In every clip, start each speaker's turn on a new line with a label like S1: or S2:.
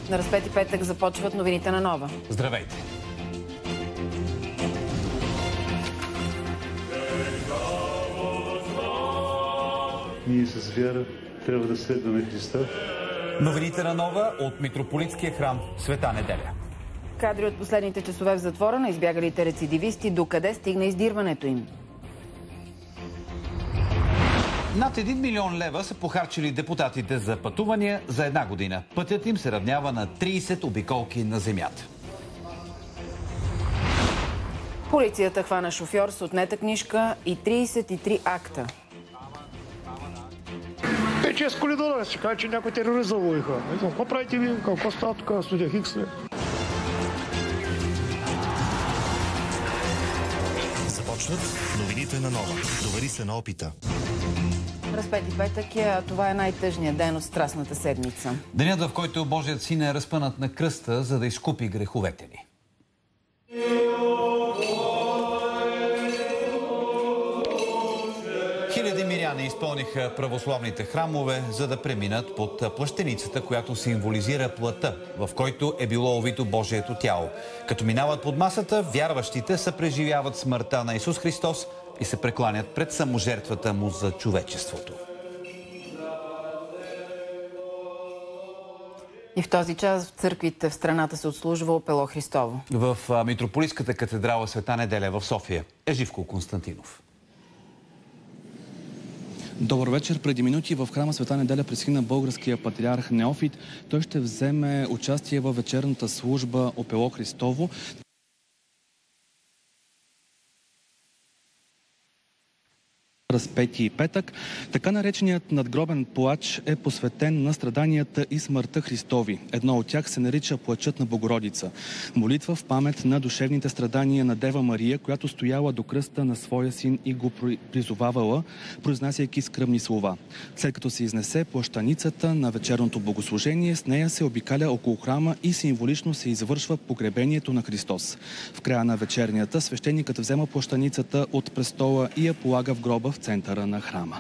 S1: На Разпети петък започват новините на Нова.
S2: Здравейте!
S3: Ние с вяра трябва да следваме Христа.
S2: Новините на Нова от митрополитския храм Света неделя.
S1: Кадри от последните часове в затвора на избягалите рецидивисти, докъде стигна издирването им.
S2: Над 1 милион лева са похарчили депутатите за пътувания за една година. Пътят им се равнява на 30 обиколки на земята.
S1: Полицията хвана шофьор с отнета книжка и 33 акта.
S4: 5-6 коридора, ще кажа, че някой терорист заловиха. Какво правите ви? Какво става тук? Студия Хикс?
S5: Започват новините на Нова. Довери се на опита.
S1: Разпети петък това е най-тъжният ден от Страстната седмица.
S2: Денят, в който Божият син е разпънат на кръста, за да изкупи греховете ни. Хиляди миряни изпълниха православните храмове, за да преминат под плащеницата, която символизира плътта, в който е било овито Божието тяло. Като минават под масата, вярващите съпреживяват смъртта на Исус Христос и се прекланят пред саможертвата му за човечеството.
S1: И в този час в църквите в страната се отслужва Опело Христово.
S2: В митрополитската катедрала Света неделя в София е Живко Константинов.
S6: Добър вечер. Преди минути в храма Света неделя пристигна българския патриарх Неофит. Той ще вземе участие във вечерната служба Опело Христово. Разпети петък. Така нареченият надгробен плач е посветен на страданията и смъртта Христови. Едно от тях се нарича Плачът на Богородица. Молитва в памет на душевните страдания на Дева Мария, която стояла до кръста на своя син и го призовавала, произнасяйки скръбни слова. След като се изнесе плащаницата на вечерното богослужение, с нея се обикаля около храма и символично се извършва погребението на Христос. В края на вечернята свещеникът взема плащаницата от престола и я полага в гроба в центъра на храма.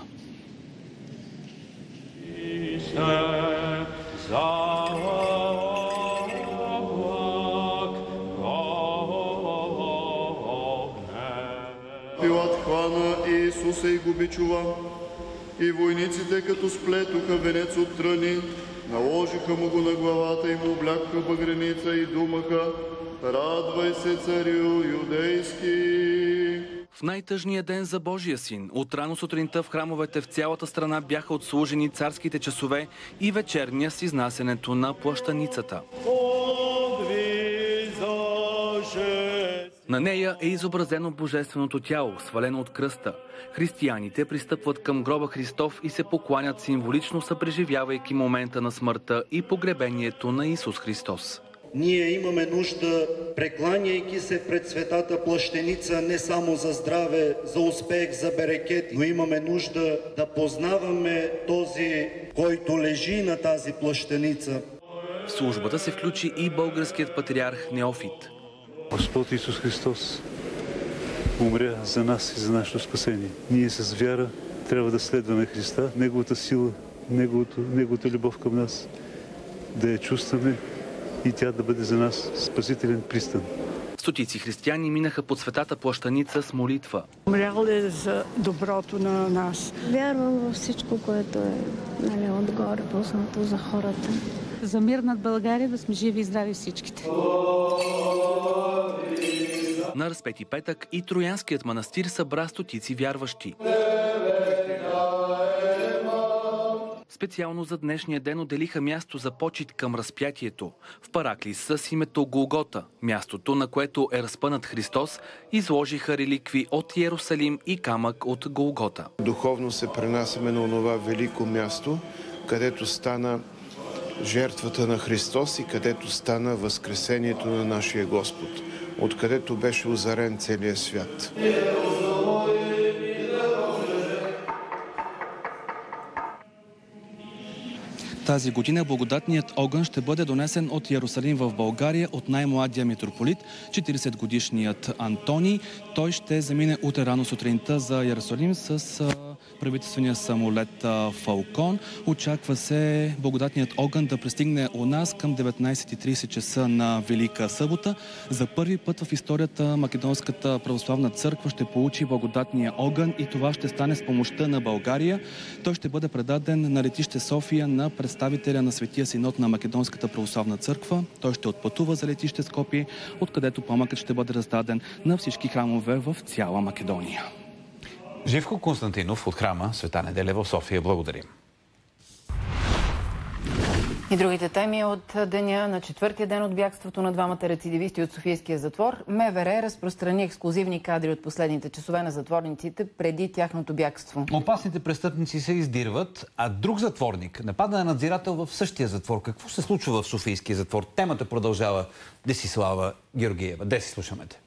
S7: Пилат хвана Иисуса и го бичува, и войниците, като сплетоха венец от тръни, наложиха му го на главата и му облякаха багреница и думаха: „Радвай се, царю юдейски!“
S6: В най-тъжния ден за Божия син, от рано сутринта в храмовете в цялата страна бяха отслужени царските часове и вечерния с изнасянето на плащаницата. На нея е изобразено божественото тяло, свалено от кръста. Християните пристъпват към гроба Христов и се покланят символично, съпреживявайки момента на смъртта и погребението на Исус Христос.
S8: Ние имаме нужда, прекланяйки се пред светата плащеница, не само за здраве, за успех, за берекет, но имаме нужда да познаваме този, който лежи на тази плащеница.
S6: В службата се включи и българският патриарх Неофит.
S3: Господ Исус Христос умря за нас и за нашето спасение. Ние с вяра трябва да следваме Христа, Неговата сила, Неговата любов към нас, да я чувстваме и тя да бъде за нас спасителен пристан.
S6: Стотици християни минаха под светата плащаница с молитва.
S4: Умрял е за доброто на нас.
S9: Вярвам във всичко, което е отгоре, пуснато за хората.
S10: За мир над България, да сме живи и здрави всичките.
S6: На Разпети петък и Троянският манастир събра стотици вярващи. Специално за днешния ден отделиха място за почит към разпятието. В Параклис с името Голгота, мястото, на което е разпънат Христос, изложиха реликви от Йерусалим и камък от Голгота.
S11: Духовно се пренасяме на онова велико място, където стана жертвата на Христос и където стана възкресението на нашия Господ, откъдето беше озарен целият свят.
S6: Тази година благодатният огън ще бъде донесен от Йерусалим в България от най-младия митрополит, 40-годишният Антоний. Той ще замине утре рано сутринта за Йерусалим с правителствения самолет Фалкон. Очаква се благодатният огън да пристигне у нас към 19:30 часа на Велика събота. За първи път в историята Македонската православна църква ще получи благодатния огън и това ще стане с помощта на България. Той ще бъде предаден на летище София на представителя на Светия синод на Македонската православна църква. Той ще отпътува за летище Скопие, откъдето пламъкът ще бъде раздаден на всички храмове в цяла Македония.
S2: Живко Константинов от храма Света Неделя в София. Благодарим.
S1: И другите теми от деня на четвъртия ден от бягството на двамата рецидивисти от Софийския затвор. МВР разпространи ексклузивни кадри от последните часове на затворниците преди тяхното бягство.
S2: Опасните престъпници се издирват, а друг затворник напада на надзирател в същия затвор. Какво се случва в Софийския затвор? Темата продължава Десислава Георгиева. Деси, слушаме те.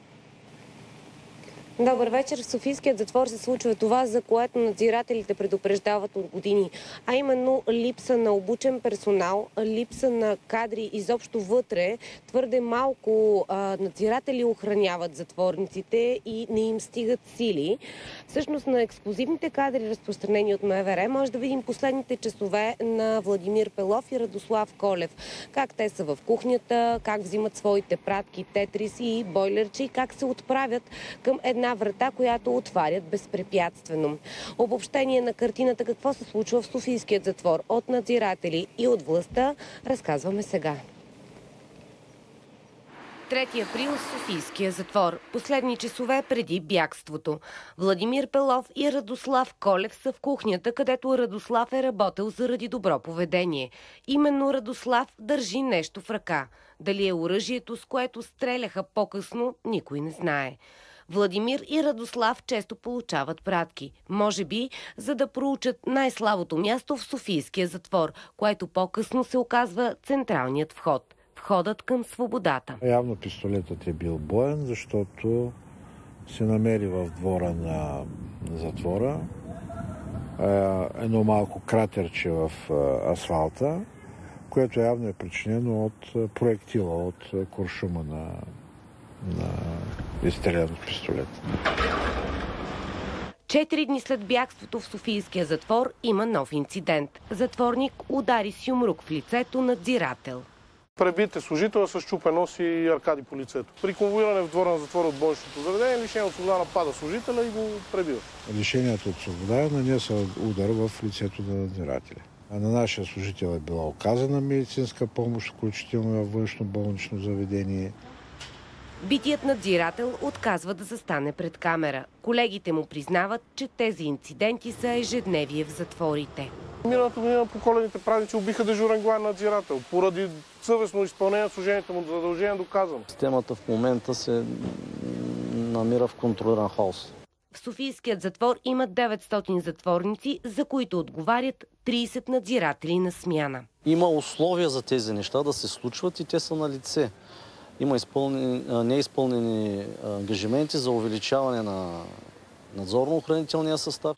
S12: Добър вечер. В Софийският затвор се случва това, за което надзирателите предупреждават от години. А именно липса на обучен персонал, липса на кадри изобщо вътре. Твърде малко надзиратели охраняват затворниците и не им стигат сили. Всъщност на ексклузивните кадри, разпространени от МВР, може да видим последните часове на Владимир Пелов и Радослав Колев. Как те са в кухнята, как взимат своите пратки, тетрис и бойлерче и как се отправят към една врата, която отварят безпрепятствено. Обобщение на картината какво се случва в Софийският затвор от надзиратели и от властта разказваме сега. 3 април в Софийския затвор. Последни часове преди бягството. Владимир Пелов и Радослав Колев са в кухнята, където Радослав е работил заради добро поведение. Именно Радослав държи нещо в ръка. Дали е оръжието, с което стреляха по-късно, никой не знае. Владимир и Радослав често получават пратки. Може би, за да проучат най-слабото място в Софийския затвор, което по-късно се оказва централният вход. Входът към свободата.
S13: Явно пистолетът е бил боен, защото се намери в двора на затвора едно малко кратерче в асфалта, което явно е причинено от проектила, от куршума на изстрелян от пистолет.
S12: 4 дни след бягството в Софийския затвор има нов инцидент. Затворник удари с юмрук в лицето надзирател.
S14: Пребит е служител с счупен нос и аркади по лицето. При конвоиране в двора на затвора от болничното заведение, лишение от свобода напада служителя и го пребива.
S13: Лишението от свобода е нанесъл удар в лицето на надзирателя. А на нашия служител е била оказана медицинска помощ, включително във външно болнично заведение.
S12: Битият надзирател отказва да застане пред камера. Колегите му признават, че тези инциденти са ежедневие в затворите.
S14: Миналата година по коледните празници убиха дежурен главен надзирател. Поради съвестно изпълнение на служението му задължение доказано.
S15: Системата в момента се намира в контролиран хаос.
S12: В Софийският затвор има 900 затворници, за които отговарят 30 надзиратели на смяна.
S15: Има условия за тези неща да се случват и те са на лице. Има неизпълнени ангажименти за увеличаване на надзорно-охранителния състав.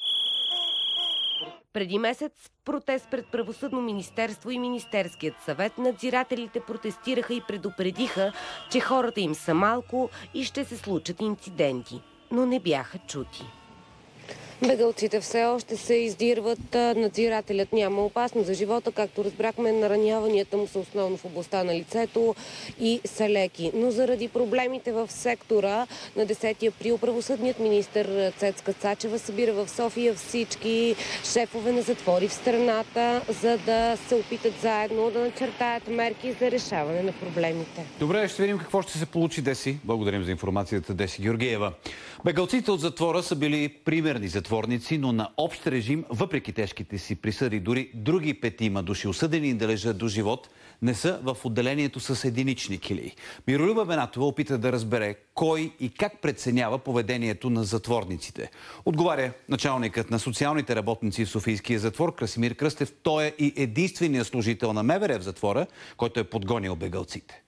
S12: Преди месец в протест пред Правосъдно министерство и Министерският съвет надзирателите протестираха и предупредиха, че хората им са малко и ще се случат инциденти, но не бяха чути. Бегълците все още се издирват. Надзирателят няма опасност за живота. Както разбрахме, нараняванията му са основно в областта на лицето и са леки. Но заради проблемите в сектора на 10 април правосъдният министър Цецка Цачева събира в София всички шефове на затвори в страната, за да се опитат заедно да начертаят мерки за решаване на проблемите.
S2: Добре, ще видим какво ще се получи, Деси. Благодарим за информацията, Деси Георгиева. Бегълците от затвора са били примерни затворници, но на общ режим, въпреки тежките си присъди, дори други 5 души, осъдени да лежат до живот, не са в отделението с единични килии. Миролюба Бенатова опита да разбере кой и как преценява поведението на затворниците. Отговаря началникът на социалните работници в Софийския затвор Красимир Кръстев. Той е и единственият служител на МВР в затвора, който е подгонил бегълците.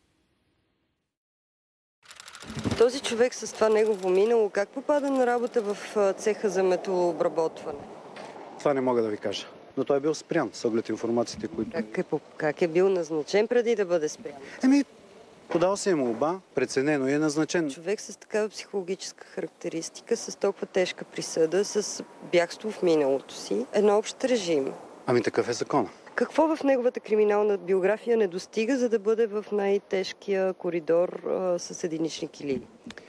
S16: Този човек с това негово минало, как попада на работа в цеха за металообработване?
S17: Това не мога да ви кажа. но той е бил спрян с оглед информациите, които...
S16: Как е бил назначен преди да бъде спрян?
S17: Подал се е молба, преценено и е назначен.
S16: Човек с такава психологическа характеристика, с толкова тежка присъда, с бягство в миналото си, едно общ режим.
S17: Такъв е закона.
S16: Какво в неговата криминална биография не достига, за да бъде в най-тежкия коридор с единични килии?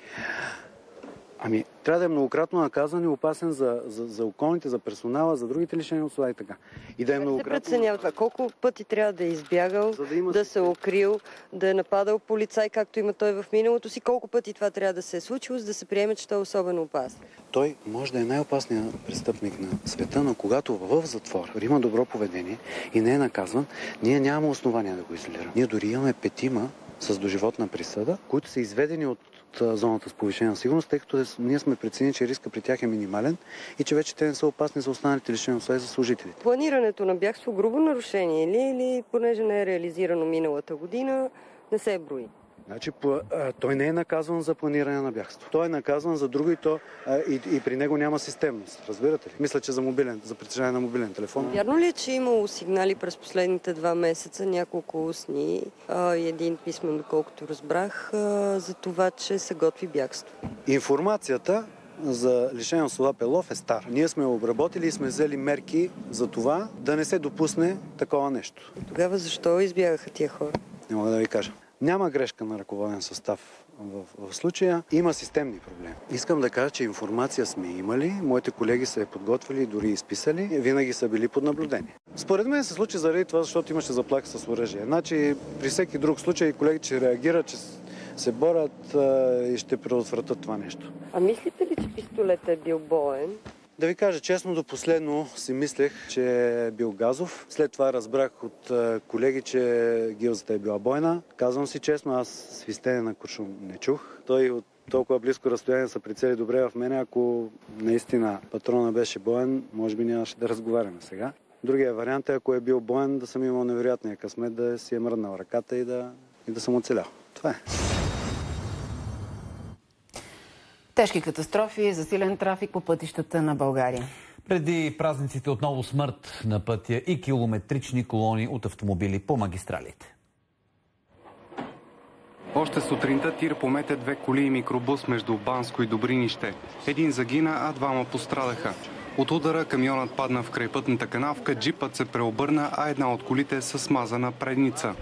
S17: Трябва да е многократно наказан и опасен за околните, за персонала, за другите лишени от свобода и така. И да е многократно...
S16: Как се преценява това? Колко пъти трябва да е избягал, да се укрил, да е нападал полицай, както има той в миналото си? Колко пъти това трябва да се е случило, за да се приеме, че той е особено опасен?
S17: Той може да е най-опасният престъпник на света, но когато в затвор има добро поведение и не е наказван, ние нямаме основания да го изолираме. Ние дори имаме 5 с доживотна присъда, които са изведени от зоната с повишена сигурност, тъй като ние сме преценили, че риска при тях е минимален и че вече те не са опасни за останалите лишени от свобода за служителите.
S16: Планирането на бягство грубо нарушение или понеже не е реализирано миналата година, не се брои?
S17: Той не е наказван за планиране на бягство. Той е наказван за друго и при него няма системност. Разбирате ли? Мисля, че за притежание на мобилен телефон.
S16: Вярно ли е, че е имало сигнали през последните 2 месеца, няколко устни и един писмен, доколкото разбрах, за това, че се готви бягство?
S17: Информацията за лишение от свобода Пелов е стар. Ние сме обработили и сме взели мерки за това да не се допусне такова нещо.
S16: Тогава защо избягаха тия хора?
S17: Не мога да ви кажа. Няма грешка на ръководен състав в случая. Има системни проблеми. Искам да кажа, че информация сме имали. Моите колеги са я подготвили, дори изписали. Винаги са били под наблюдение. Според мен се случи заради това, защото имаше заплахи с оръжие. При всеки друг случай колегите ще реагират, че се борят и ще предотвратят това нещо.
S16: А мислите ли, че пистолетът е бил боен?
S17: Да ви кажа честно, до последно си мислех, че е бил газов. След това разбрах от колеги, че гилзата е била бойна. Казвам си честно, аз свистене на куршум не чух. Той от толкова близко разстояние се прицели добре в мене. Ако наистина патрона беше боен, може би нямаше да разговаряме сега. Другия вариант е, ако е бил боен, да съм имал невероятния късмет да си е мръднал ръката и да съм оцелял. Това е.
S1: Тежки катастрофи, засилен трафик по пътищата на България.
S2: Преди празниците отново смърт на пътя и километрични колони от автомобили по магистралите.
S18: Още сутринта тир помете 2 коли и микробус между Банско и Добринище. Един загина, а 2 пострадаха. От удара камионът падна в крайпътната канавка, джипът се преобърна, а една от колите е със смазана предница.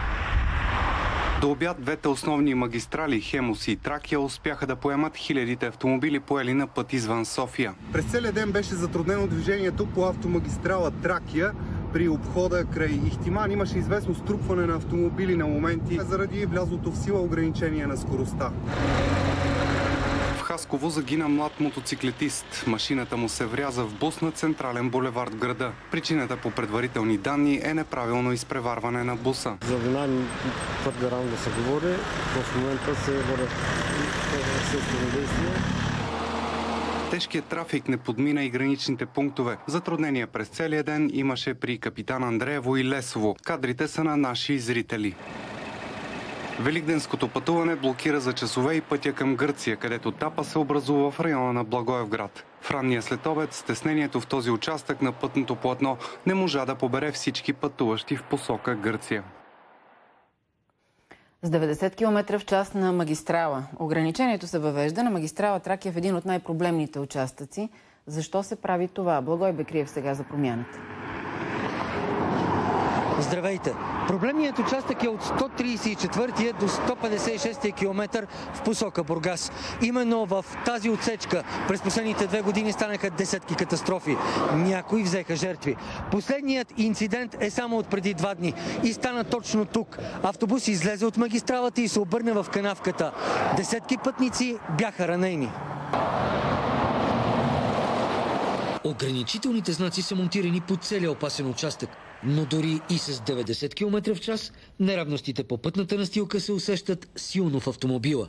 S18: До обяд 2 основни магистрали Хемус и Тракия успяха да поемат хилядите автомобили, поели на път извън София.
S19: През целия ден беше затруднено движението по автомагистрала Тракия. При обхода край Ихтиман имаше известно струпване на автомобили на моменти заради влязлото в сила ограничение на скоростта.
S18: В Хасково загина млад мотоциклетист. Машината му се вряза в бус на централен булевард в града. Причината по предварителни данни е неправилно изпреварване на буса.
S20: За вина твърде рано да се говори. В момента се водят следствени действия.
S18: Тежкият трафик не подмина и граничните пунктове. Затруднения през целия ден имаше при Капитан Андреево и Лесово. Кадрите са на наши зрители. Великденското пътуване блокира за часове и пътя към Гърция, където тапа се образува в района на Благоевград. В ранния следобед стеснението в този участък на пътното платно не можа да побере всички пътуващи в посока Гърция.
S1: С 90 км в час на магистрала. Ограничението се въвежда на магистрала Тракия в един от най-проблемните участъци. Защо се прави това? Благой Бекриев сега за промяната.
S21: Здравейте! Проблемният участък е от 134 до 156 км в посока Бургас. Именно в тази отсечка през последните 2 години станаха десетки катастрофи. Някои взеха жертви. Последният инцидент е само от преди 2 дни и стана точно тук. Автобус излезе от магистралата и се обърна в канавката. Десетки пътници бяха ранени.
S22: Ограничителните знаци са монтирани по целия опасен участък, но дори и с 90 км в час неравностите по пътната настилка се усещат силно в автомобила.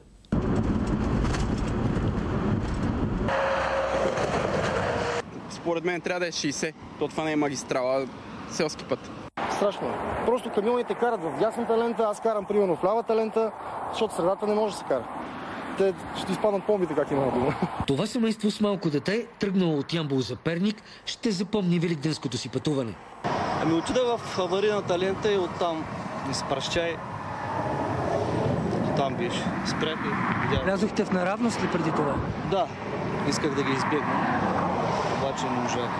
S23: Според мен трябва да е 60, то това не е магистрала, селски път.
S4: Страшно е. Просто камионите карат в дясната лента, аз карам примерно в лявата лента, защото средата не може да се кара.
S20: те ще изпаднат помните как има на дома.
S22: Това семейство с малко дете, тръгнало от Ямбол за Перник, ще запомни великденското си пътуване.
S15: Ами отида в аварийната лента и оттам изпращай. Там беше. Спрях и...
S21: Влязохте в неравност ли преди това?
S15: Да. Исках да ги избегна. Обаче не можах.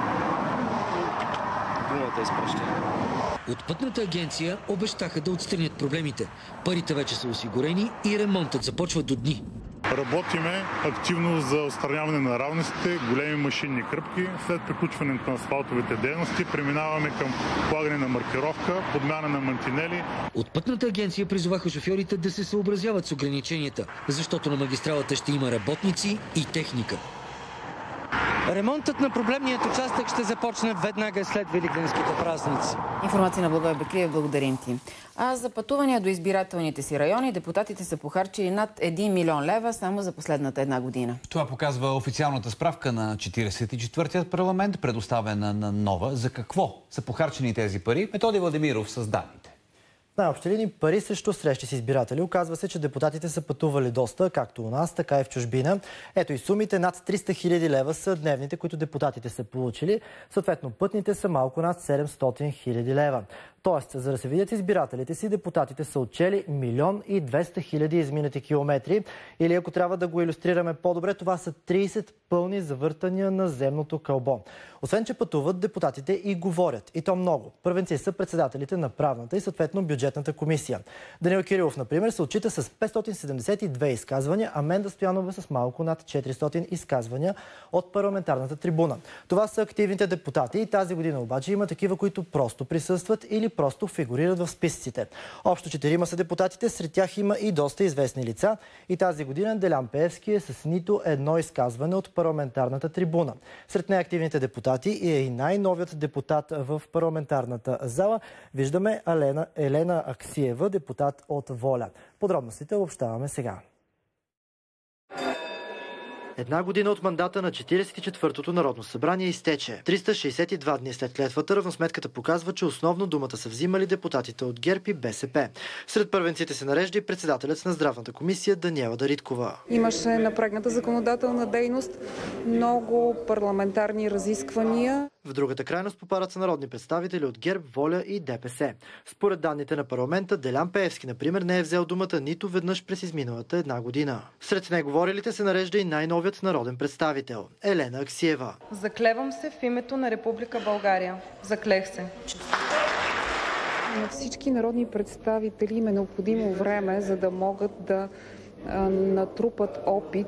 S15: Думата изпращай.
S22: От пътната агенция обещаха да отстранят проблемите. Парите вече са осигурени и ремонтът започва до дни.
S5: Работиме активно за отстраняване на неравностите, големи машинни кръпки. След приключването на асфалтовите дейности преминаваме към полагане на маркировка, подмяна на мантинели.
S22: От пътната агенция призоваха шофьорите да се съобразяват с ограниченията, защото на магистралата ще има работници и техника.
S21: Ремонтът на проблемният участък ще започне веднага след великденските празници.
S1: Информация на Благой Беклиев, благодарим ти. А за пътувания до избирателните си райони депутатите са похарчили над 1 милион лева само за последната една година.
S2: Това показва официалната справка на 44-тият парламент, предоставена на Нова. За какво са похарчени тези пари? Методи Владимиров с данните.
S7: В най-общи линии пари срещу срещи с избиратели. Оказва се, че депутатите са пътували доста, както у нас, така и в чужбина. Ето и сумите. Над 300 хиляди лева са дневните, които депутатите са получили. Съответно, пътните са малко над 700 хиляди лева. Тоест, за да се видят избирателите си, депутатите са отчели 1 200 000 изминати километри. Или ако трябва да го илюстрираме по-добре, това са 30 пълни завъртания на земното кълбо. Освен, че пътуват, депутатите и говорят. И то много. Първенци са председателите на правната и съответно бюджетната комисия. Даниил Кирилов, например, се отчита с 572 изказвания, а Менда Стоянова с малко над 400 изказвания от парламентарната трибуна. Това са активните депутати и тази година обаче има такива, които просто присъстват или просто фигурират в списъците. Общо 4 са депутатите, сред тях има и доста известни лица. И тази година Делян Пеевски е с нито едно изказване от парламентарната трибуна. Сред неактивните депутати е и най-новият депутат в парламентарната зала. Виждаме Елена Аксиева, депутат от ВОЛЯ. Подробностите обобщаваме сега. Една година от мандата на 44-тото Народно събрание изтече. 362 дни след клетвата равносметката показва, че основно думата са взимали депутатите от ГЕРБ и БСП. Сред първенците се нарежда и председателят на Здравната комисия Даниела Дариткова.
S8: Имаше напрегната законодателна дейност, много парламентарни разисквания.
S7: В другата крайност попадат са народни представители от ГЕРБ, ВОЛЯ и ДПС. Според данните на парламента, Делян Пеевски, например, не е взел думата нито веднъж през изминалата една година. Сред неговорилите се нарежда и най-новият народен представител – Елена Аксиева.
S8: Заклевам се в името на Република България. Заклех се. На всички народни представители им е необходимо време, за да могат да натрупат опит.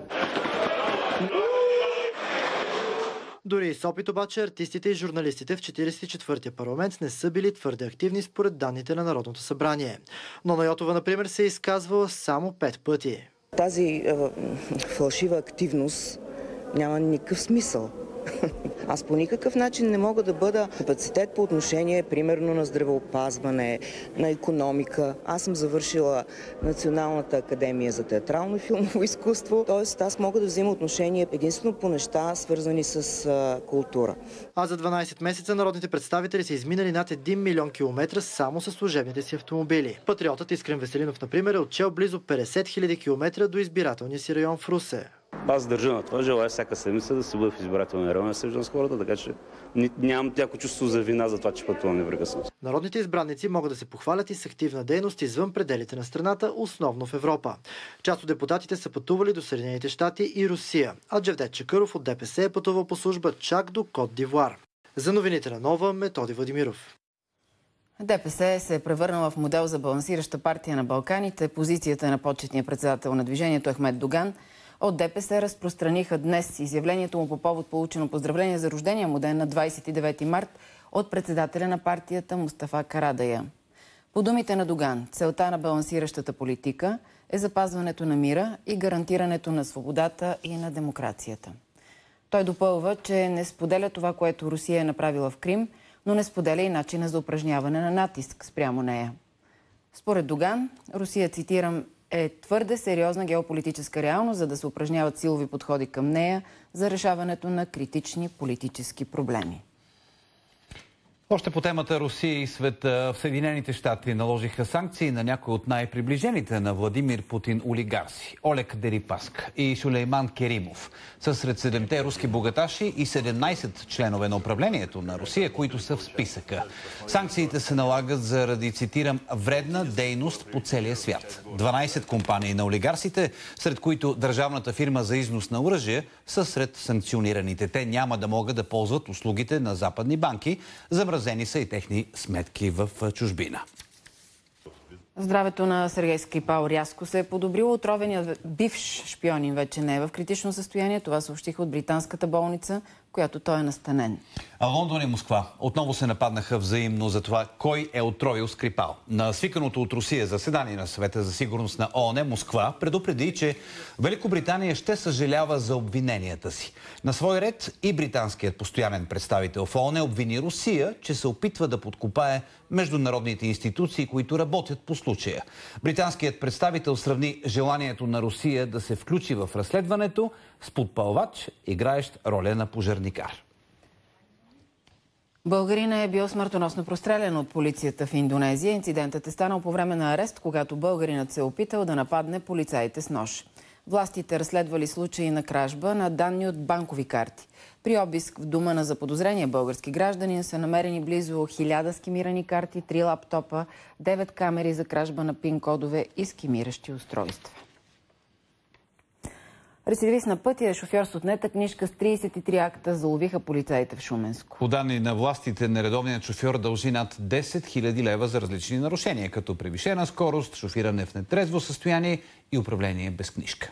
S7: Дори и с опит обаче артистите и журналистите в 44-я парламент не са били твърде активни според данните на Народното събрание. Нона Йотова, например, се е изказвала само 5 пъти.
S24: Тази фалшива активност няма никакъв смисъл. Аз по никакъв начин не мога да бъда капацитет по отношение, примерно, на здравеопазване, на икономика. Аз съм завършила Националната академия за театрално и филмово изкуство, т.е. аз мога да взема отношение единствено по неща, свързани с култура.
S7: А за 12 месеца народните представители са изминали над 1 милион километра само с служебните си автомобили. Патриотът Искрен Веселинов, например, е отчел близо 50 хиляди километра до избирателния си район в Русе.
S25: Аз държа на това, желая всяка седмица да се бъда в избирателния район, да се виждам с хората, така че нямам някакво чувство за вина за това, че пътувам непрекъснато.
S7: Народните избраници могат да се похвалят и с активна дейност извън пределите на страната, основно в Европа. Част от депутатите са пътували до Съединените щати и Русия, а Джевдет Чакъров от ДПС е пътувал по служба чак до Кот д'Ивуар. За новините на Нова, Методи Владимиров.
S1: ДПС се е превърнала в модел за балансираща партия на Балканите. Позицията на почетния председател на движението Ахмед Доган от ДПС разпространиха днес изявлението му по повод получено поздравление за рождения му ден на 29 март от председателя на партията Мустафа Карадая. По думите на Доган, целта на балансиращата политика е запазването на мира и гарантирането на свободата и на демокрацията. Той допълва, че не споделя това, което Русия е направила в Крим, но не споделя и начина за упражняване на натиск спрямо нея. Според Доган, Русия, цитирам, е твърде сериозна геополитическа реалност, за да се упражняват силови подходи към нея за решаването на критични политически проблеми.
S2: Още по темата Русия и света, в Съединените щати наложиха санкции на някои от най-приближените на Владимир Путин олигарси. Олег Дерипаск и Сулейман Керимов са сред 7-те руски богаташи и 17 членове на управлението на Русия, които са в списъка. Санкциите се налагат заради, цитирам, вредна дейност по целия свят. 12 компании на олигарсите, сред които държавната фирма за износ на оръжие, са сред санкционираните. Те няма да могат да ползват услугите на западни банки. Замразени са и техни сметки в чужбина.
S1: Здравето на Сергей Скрипал рязко се е подобрило. Отровеният бивш шпионин вече не е в критично състояние. Това съобщиха от британската болница, в която той е настанен.
S2: А Лондон и Москва отново се нападнаха взаимно за това кой е отровил Скрипал. На свиканото от Русия заседание на Съвета за сигурност на ООН Москва предупреди, че Великобритания ще съжалява за обвиненията си. На свой ред и британският постоянен представител в ООН обвини Русия, че се опитва да подкопае международните институции, които работят по случая. Британският представител сравни желанието на Русия да се включи в разследването с подпалвач, играещ роля на пожарникар.
S1: Българин е бил смъртоносно прострелян от полицията в Индонезия. Инцидентът е станал по време на арест, когато българинът се е опитал да нападне полицаите с нож. Властите разследвали случаи на кражба на данни от банкови карти. При обиск в дома на заподозрения български гражданин са намерени близо 1000 скимирани карти, 3 лаптопа, 9 камери за кражба на пин-кодове и скимиращи устройства. Рецидивист на пътя, шофьор с отнета книжка с 33 акта, заловиха полицаите в Шуменско.
S2: По данни на властите, нередовният шофьор дължи над 10 000 лева за различни нарушения, като превишена скорост, шофиране в нетрезво състояние и управление без книжка.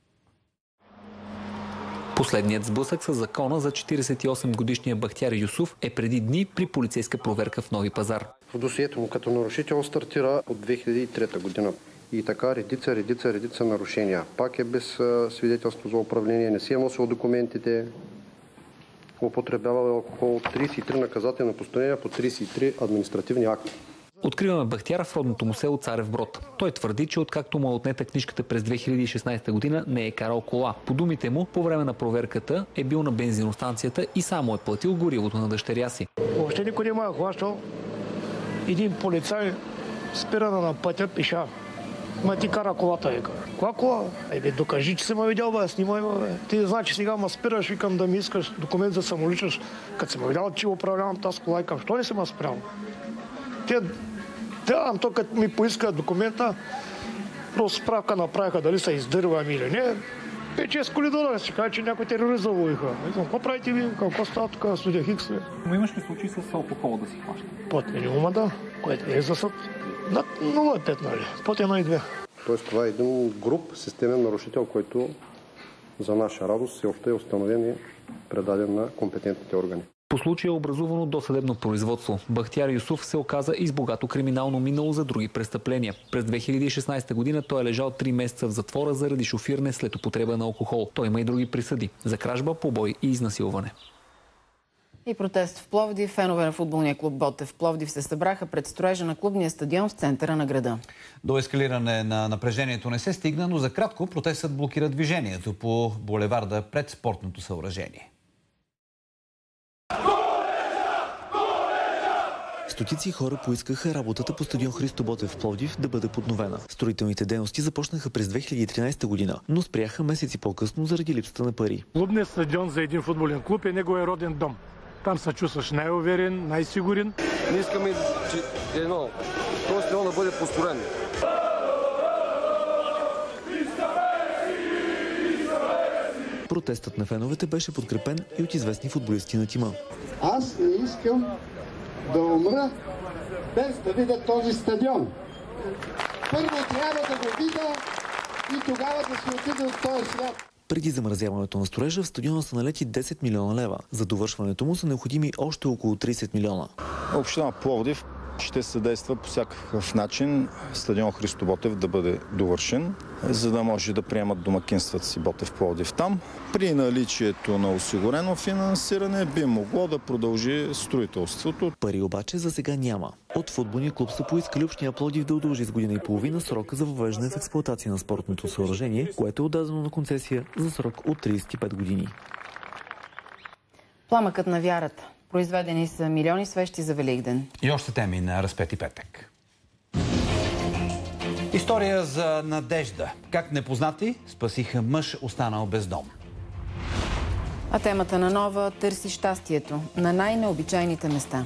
S3: Последният сблъсък със закона за 48-годишния Бахтияр Юсуф е преди дни при полицейска проверка в Нови пазар.
S6: В досието му като нарушител стартира от 2003 година. И така редица нарушения. Пак е без свидетелство за управление, не си е носил документите, употребявал алкохол, 33 наказателни постановления по 33 административни акта.
S3: Откриваме Бахтияр в родното му село Царев Брод. Той твърди, че откакто му е отнета книжката през 2016 година, не е карал кола. По думите му, по време на проверката е бил на бензиностанцията и само е платил горивото на дъщеря си.
S4: Въобще никой не ме е хващал. Един полицай спира на пътя, пиша. Ма ти кара колата, вика. Коя кола? Докажи, че си ме видял, бе, снимай, бе. Ти значи сега ме спираш, викам да ми искаш документ за самоличност. Като си ме видял, че управлявам тази кола, викам, що не си ме спрял? Те като ми поиска документа, просто справка направиха дали са издървами или не. 5-6 коридора си кажа, че някой терорист заловиха. Какво правите ви? Какво става тук? Студия Хикс?
S3: Но имаш ли случаи с алкохол да си хваща?
S4: Под минимума, да. Което е за съд. Над 0,5, нали? Под 1,2.
S6: Тоест това е един груп системен нарушител, който за наша радост все още е установен и предаден на компетентните органи.
S3: По случая е образувано досъдебно производство. Бахтияр Юсуф се оказа и с богато криминално минало за други престъпления. През 2016 година той е лежал 3 месеца в затвора заради шофиране след употреба на алкохол. Той има и други присъди за кражба, побой и изнасилване.
S1: И протест в Пловдив. Фенове на футболния клуб Ботев в Пловдив се събраха пред строежа на клубния стадион в центъра на града.
S2: До ескалиране на напрежението не се стигна, но за кратко протестът блокира движението по булеварда пред спортното съоръжение.
S9: Стотици хора поискаха работата по стадион Христо Ботев в Пловдив да бъде подновена. Строителните дейности започнаха през 2013 година, но спряха месеци по-късно заради липсата на пари.
S4: Клубният стадион за един футболен клуб е неговия роден дом. Там се чувстваш най-уверен, най-сигурен.
S10: Не искаме този стадион да бъде построен.
S9: Протестът на феновете беше подкрепен и от известни футболисти на тима.
S11: Аз не искам да умра без да видя този стадион. Първо трябва да го видя и тогава да се отида от този свят.
S9: Преди замразяването на строежа в стадиона са налети 10 милиона лева. За довършването му са необходими още около 30 милиона.
S26: Община Пловдив ще съдейства по всякакъв начин стадион Христо Ботев да бъде довършен, за да може да приемат домакинствата си Ботев Пловдив там. При наличието на осигурено финансиране би могло да продължи строителството.
S9: Пари обаче за сега няма. От футболния клуб са поискали община Пловдив да удължи с година и половина срока за въвеждане в експлоатация на спортното съоръжение, което е отдадено на концесия за срок от 35 години.
S1: Пламъкът на вярата. Произведени са милиони свещи за Великден.
S2: И още теми на Разпети петък. История за надежда. Как непознати спасиха мъж, останал без дом.
S1: А темата на Нова търси щастието на най-необичайните места.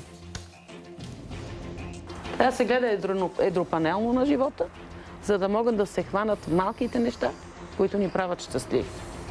S12: Трябва да се гледа едропанелно на живота, за да могат да се хванат малките неща, които ни правят щастливи.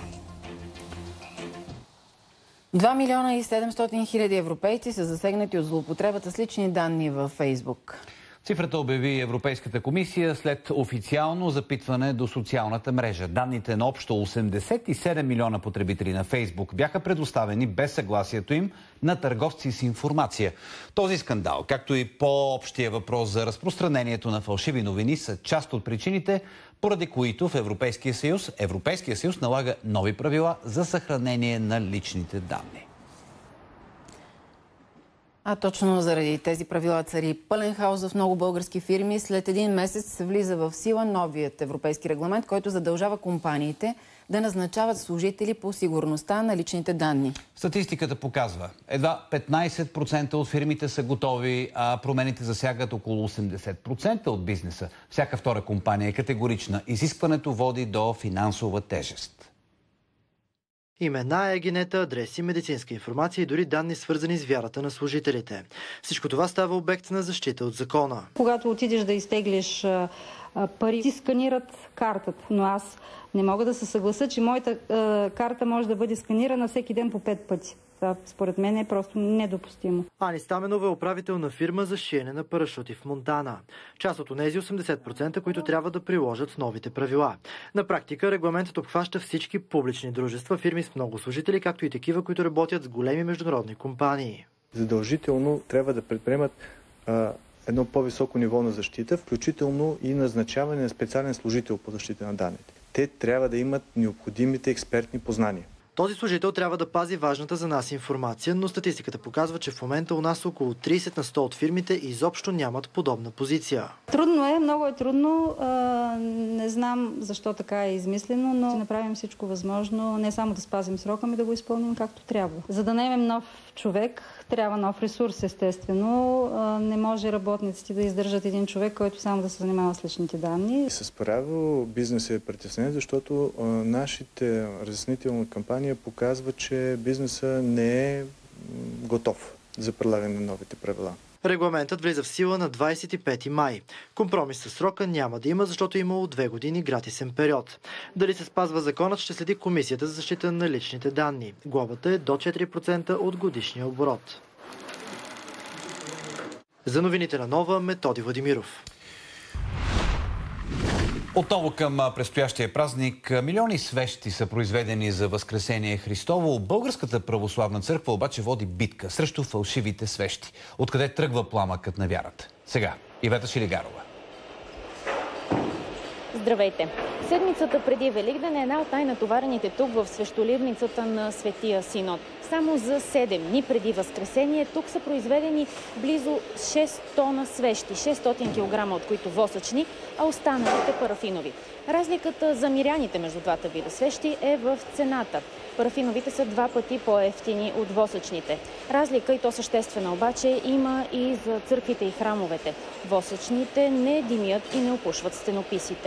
S1: 2 милиона и 700 хиляди европейци са засегнати от злоупотребата с лични данни във Фейсбук.
S2: Цифрата обяви Европейската комисия след официално запитване до социалната мрежа. Данните на общо 87 милиона потребители на Фейсбук бяха предоставени без съгласието им на търговци с информация. Този скандал, както и по-общия въпрос за разпространението на фалшиви новини, са част от причините, поради които в Европейския съюз налага нови правила за съхранение на личните данни.
S1: А точно заради тези правила цари пълен хаос в много български фирми. След един месец влиза в сила новият европейски регламент, който задължава компаниите да назначават служители по сигурността на личните данни.
S2: Статистиката показва, едва 15% от фирмите са готови, а промените засягат около 80% от бизнеса. Всяка втора компания е категорична. Изискването води до финансова тежест.
S7: Имена, егенета, адреси, медицинска информация и дори данни, свързани с вярата на служителите. Всичко това става обект на защита от закона.
S13: Когато отидеш да изтеглиш пари, ти сканират картата, но аз не мога да се съглася, че моята карта може да бъде сканирана всеки ден по 5 пъти. Това според мен е просто недопустимо.
S7: Ани Стаменова е управител на фирма за шиене на парашути в Монтана. Част от онези 80%, които трябва да приложат новите правила. На практика регламентът обхваща всички публични дружества, фирми с много служители, както и такива, които работят с големи международни компании.
S14: Задължително трябва да предприемат едно по-високо ниво на защита, включително и назначаване на специален служител по защита на данните. Те трябва да имат необходимите експертни познания.
S7: Този служител трябва да пази важната за нас информация, но статистиката показва, че в момента у нас около 30 на 100 от фирмите изобщо нямат подобна позиция.
S13: Трудно е, много е трудно. Не знам защо така е измислено, но ще направим всичко възможно, не само да спазим срока, но да го изпълним както трябва. За да наемем нов човек, трябва нов ресурс, естествено. Не може работниците да издържат един човек, който само да се занимава с личните данни.
S14: С право бизнесът е притеснен, защото нашите разяснителни кампании показва, че бизнесът не е готов за прилагане на новите правила.
S7: Регламентът влиза в сила на 25 май. Компромис със срока няма да има, защото имало 2 години гратисен период. Дали се спазва законът, ще следи Комисията за защита на личните данни. Глобата е до 4% от годишния оборот. За новините на Нова, Методи Владимиров.
S2: Отново към предстоящия празник. Милиони свещи са произведени за Възкресение Христово. Българската православна църква обаче води битка срещу фалшивите свещи. Откъде тръгва пламъкът на вярата? Сега Ивета Шилигарова.
S16: Здравейте! Седмицата преди Великден е една от най-натоварените тук в свещоливницата на Светия Синод. Само за 7 дни преди Възкресение тук са произведени близо 6 тона свещи, 600 кг, от които восъчни, а останалите парафинови. Разликата за миряните между двата вида свещи е в цената. Парафиновите са 2 пъти по-евтини от восъчните. Разлика, и то съществена обаче, има и за църквите и храмовете. Восъчните не димят и не опушват стенописите.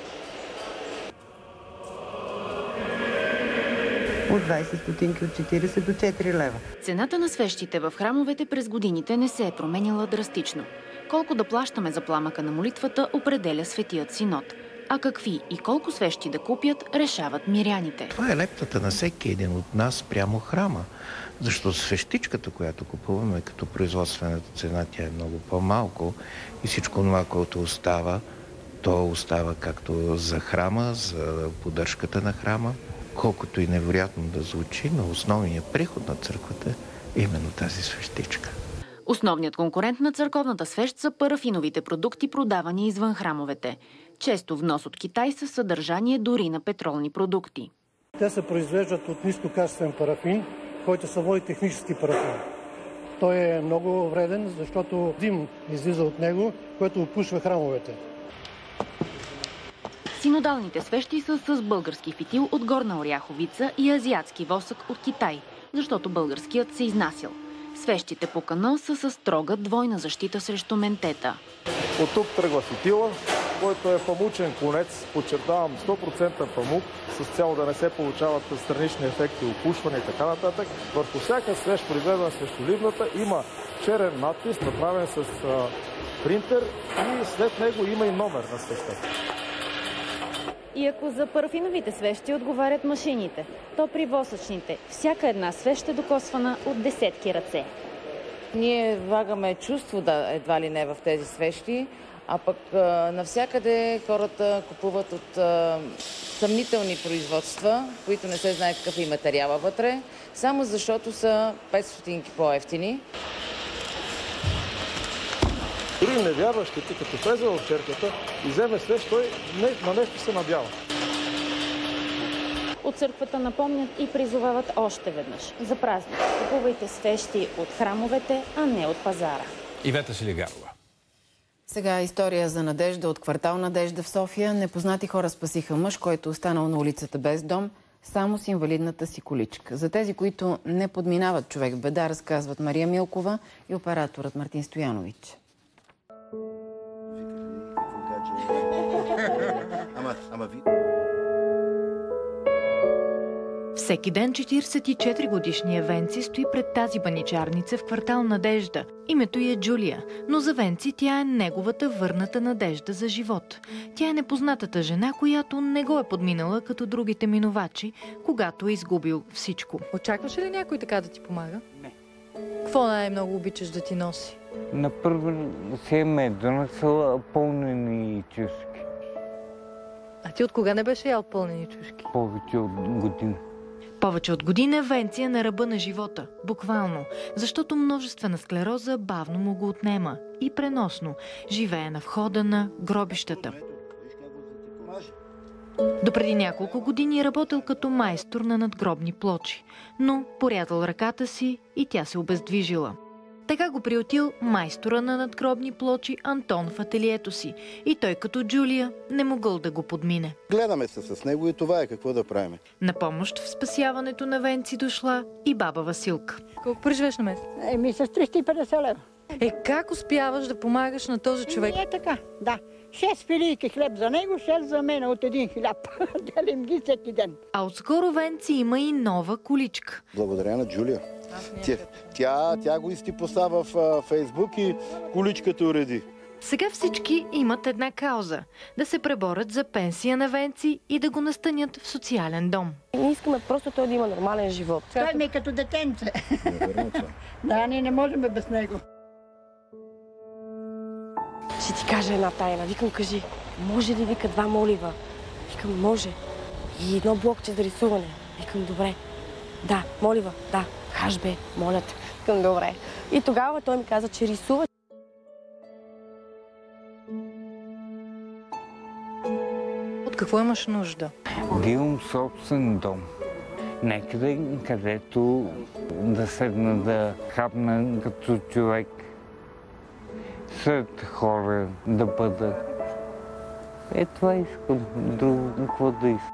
S17: От 20 стотинки, от 40 до 4 лева.
S16: Цената на свещите в храмовете през годините не се е променила драстично. Колко да плащаме за пламъка на молитвата, определя Светият Синод. А какви и колко свещи да купят, решават миряните.
S19: Това е лептата на всеки един от нас прямо храма. Защото свещичката, която купуваме като производствената цена, тя е много по-малко и всичко това, което остава, то остава както за храма, за поддръжката на храма. Колкото и невероятно да звучи, но основният приход на църквата е именно тази свещичка.
S16: Основният конкурент на църковната свещ са парафиновите продукти, продавани извън храмовете. Често внос от Китай със съдържание дори на петролни продукти.
S4: Те се произвеждат от нискокачествен парафин, който се води технически парафин. Той е много вреден, защото дим излиза от него, който опушва храмовете.
S16: Синодалните свещи са с български фитил от Горна Оряховица и азиатски восък от Китай, защото българският се изнасял.
S5: Свещите по канал са с строга двойна защита срещу ментета.
S15: От тук тръгва фитила, който е памучен конец, подчертавам 100% памук, с цяло да не се получават странични ефекти, опушване и така нататък. Върху всяка свещ, произведена срещу ливната, има черен надпис, направен с принтер и след него има и номер на свещта.
S16: И ако за парафиновите свещи отговарят машините, то при восъчните всяка една свещ е докосвана от десетки ръце.
S12: Ние влагаме чувство едва ли не в тези свещи, а пък навсякъде хората купуват от съмнителни производства, които не се знае какъв е материала вътре, само защото са 5 стотинки по-евтини.
S15: Дори невярващите, като влезе в черквата и вземе свещ, той на нещо се надява.
S16: От църквата напомнят и призовават още веднъж. За празник купувайте свещи от храмовете, а не от пазара.
S2: Ивета Шилигарова.
S1: Сега история за надежда от квартал Надежда в София. Непознати хора спасиха мъж, който останал на улицата без дом, само с инвалидната си количка. За тези, които не подминават човек в беда, разказват Мария Милкова и операторът Мартин Стоянович.
S5: Всеки ден 44-годишният Венци стои пред тази баничарница в квартал Надежда. Името й е Джулия, но за Венци тя е неговата върната надежда за живот. Тя е непознатата жена, която не го е подминала като другите минувачи, когато е изгубил всичко.
S18: Очакваш ли някой така да ти помага? Не. Какво най-много обичаш да ти носи?
S20: На първо семе донесла пълнени чушки.
S18: А ти от кога не беше ял пълнени чушки?
S20: Повече от година.
S5: Повече от година Венци е на ръба на живота, буквално, защото множествена склероза бавно му го отнема и преносно. Живее на входа на гробищата. Допреди няколко години е работил като майстор на надгробни плочи, но порязал ръката си и тя се обездвижила. Така го приютил майстора на надгробни плочи Антон в ателието си и той като Джулия не могъл да го подмине.
S22: Гледаме се с него и това е какво да правим.
S5: На помощ в спасяването на Венци дошла и баба Василка.
S18: Колко преживеш на месец?
S23: С 350 лева.
S18: Как успяваш да помагаш на този човек?
S23: Е така, да. 6 филийки хлеб за него, 6 за мен от един хляб. Делим ги всеки ден.
S5: А отскоро Венци има и нова количка.
S22: Благодаря на Джулия. Тя го изтипоса в Фейсбук и количката уреди.
S5: Сега всички имат една кауза – да се преборят за пенсия на Венци и да го настанят в социален дом.
S23: Ние искаме просто той да има нормален живот. Той ми е като детенце. Да, ние не можем без него.
S27: Ще ти кажа една тайна. Викам, кажи, може ли, вика, 2 молива? Викам, може. И едно блокче за рисуване. Викам, добре. Да, молива, да. Хаш бе, моля те. Викам, добре. И тогава той ми каза, че рисува.
S18: От какво имаш нужда?
S20: Да имам собствен дом. Някъде, където да седна да хапна като човек. Сред хора да бъда. Това искам. Друго какво да искам.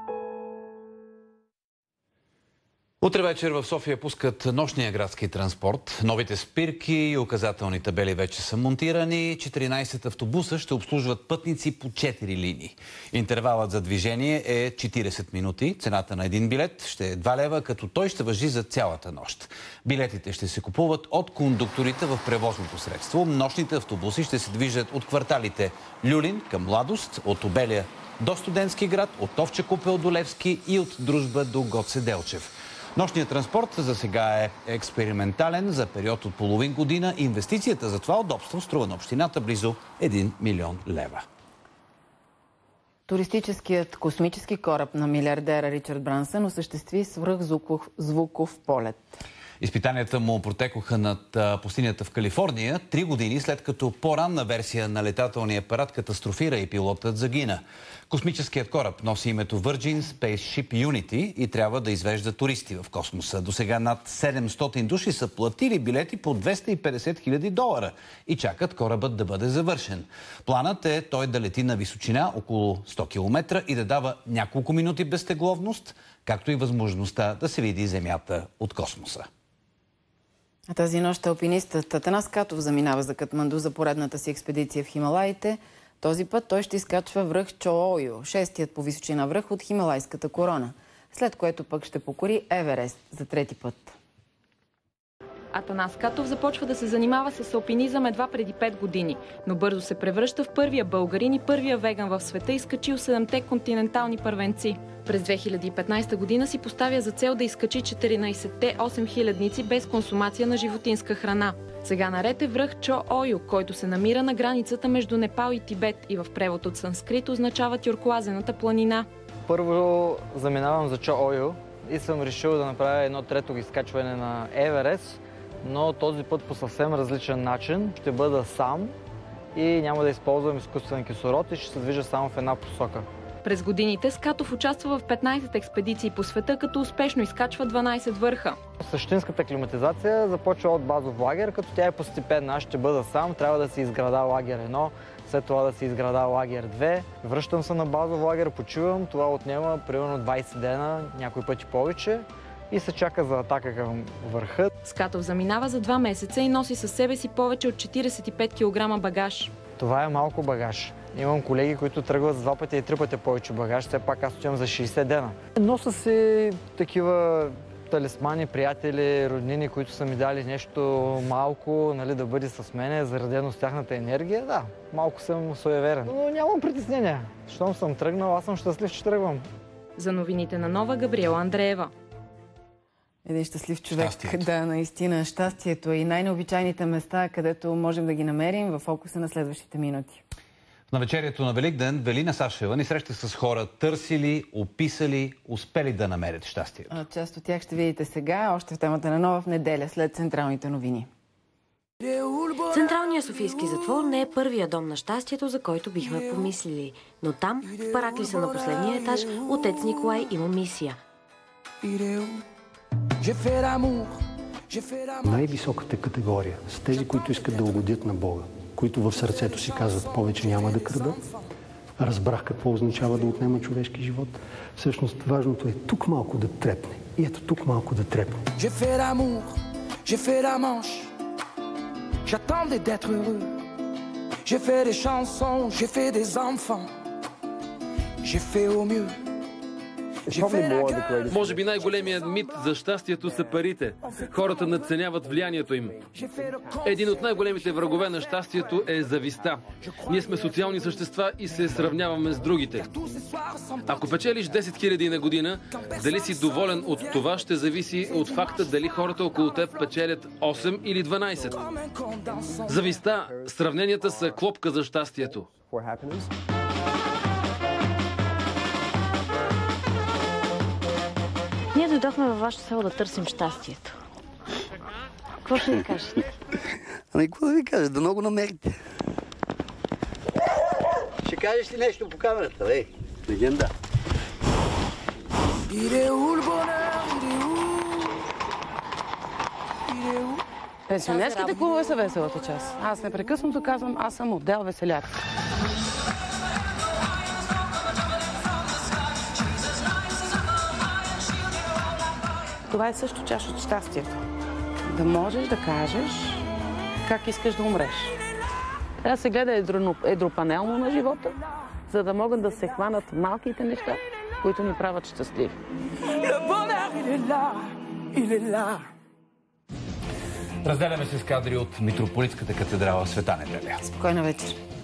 S2: Утре вечер в София пускат нощния градски транспорт. Новите спирки и указателни табели вече са монтирани. 14 автобуса ще обслужват пътници по 4 линии. Интервалът за движение е 40 минути. Цената на един билет ще е 2 лева, като той ще важи за цялата нощ. Билетите ще се купуват от кондукторите в превозното средство. Нощните автобуси ще се движат от кварталите Люлин към Младост, от Обелия до Студентски град, от Овча купел до Левски и от Дружба до Гоце Делчев. Нощният транспорт за сега е експериментален за период от половин година. Инвестицията за това удобство струва на общината близо 1 милион лева.
S1: Туристическият космически кораб на милиардера Ричард Брансън осъществи свръхзвуков полет.
S2: Изпитанията му протекоха над пустинята в Калифорния 3 години след като по-ранна версия на летателния апарат катастрофира и пилотът загина. Космическият кораб носи името Virgin Spaceship Unity и трябва да извежда туристи в космоса. До сега над 700 души са платили билети по $250 хиляди и чакат корабът да бъде завършен. Планът е той да лети на височина около 100 км и да дава няколко минути безтегловност, както и възможността да се види Земята от космоса.
S1: А тази нощ алпинистът Атанас Катов заминава за Катманду за поредната си експедиция в Хималаите. Този път той ще изкачва връх Чоойо, 6-тият по височина връх от Хималайската корона, след което пък ще покори Еверест за 3-ти път.
S3: Атанас Катов започва да се занимава с алпинизъм едва преди 5 години, но бързо се превръща в първия българин и първия веган в света, изкачил 7-те континентални първенци. През 2015 година си поставя за цел да изкачи 14-те 8000-ници без консумация на животинска храна. Сега наред е връх Чоойо, който се намира на границата между Непал и Тибет и в превод от санскрит означава тюркоазената планина.
S6: Първо заминавам за Чоойо и съм решил да направя едно трето изкачване на Еверест, но този път по съвсем различен начин. Ще бъда сам и няма да използвам изкуствен кислород и ще се движа само в една посока.
S3: През годините Скатов участва в 15 експедиции по света, като успешно изкачва 12 върха.
S6: Същинската климатизация започва от базов лагер, като тя е постепенна. Аз ще бъда сам, трябва да си изграда лагер 1, след това да си изграда лагер 2. Връщам се на базов лагер, почивам. Това отнема примерно 20 дена, някои пъти повече. И се чака за атака към върха.
S3: Скатов заминава за 2 месеца и носи със себе си повече от 45 кг багаж.
S6: Това е малко багаж. Имам колеги, които тръгват с 2 пъти и 3 пъти повече багаж. Все пак аз отивам за 60 дена. Носа си такива талисмани, приятели, роднини, които са ми дали нещо малко, нали, да бъде с мене, заредено с тяхната енергия. Да, малко съм суеверен. Но нямам притеснения. Щом съм тръгнал, аз съм щастлив, че тръгвам.
S3: За новините на Нова, Габриела Андреева.
S1: Един щастлив човек. Да, наистина. Щастието и най-необичайните места, където можем да ги намерим в фокуса на следващите минути.
S2: На вечерието на Великден Велина Сашева ни среща с хора, търсили, описали, успели да намерят щастието.
S1: Част от тях ще видите сега, още в темата на Нова в неделя, след централните новини.
S8: Централният софийски затвор не е първия дом на щастието, за който бихме помислили. Но там, в параклиса на последния етаж, отец Николай има мисия.
S10: Най-високата категория с тези, които искат да угодят на Бога, които в сърцето си казват повече няма да крада. Разбрах какво означава да отнема човешки живот. Всъщност важното е тук малко да трепне. И ето тук малко да трепне. J'attendais d'être heureux. J'ai fait des chansons, j'ai fait des enfants. J'ai fait au mieux.
S21: Може би най-големият мит за щастието са парите. Хората надценяват влиянието им. Един от най-големите врагове на щастието е завистта. Ние сме социални същества и се сравняваме с другите. Ако печелиш 10 000 на година, дали си доволен от това ще зависи от факта дали хората около теб печелят 8 или 12. Завистта, сравненията са клопка за щастието.
S8: Ние дойдохме във вашето село да търсим щастието. Какво ще ви кажете?
S24: Ами, какво да ви кажа? Да много намерите. Ще кажеш ли нещо по камерата, бе? Легенда.
S25: Пенсионерските клубове са веселата част. Аз непрекъснато казвам, аз съм отдел веселяк. Това е също част от щастието. Да можеш да кажеш как искаш да умреш. Трябва да се гледа едропанелно на живота, за да могат да се хванат малките неща, които ни правят щастливи.
S2: Разделяме се с кадри от Митрополитската катедрала Света Неделя.
S1: Спокойна вечер.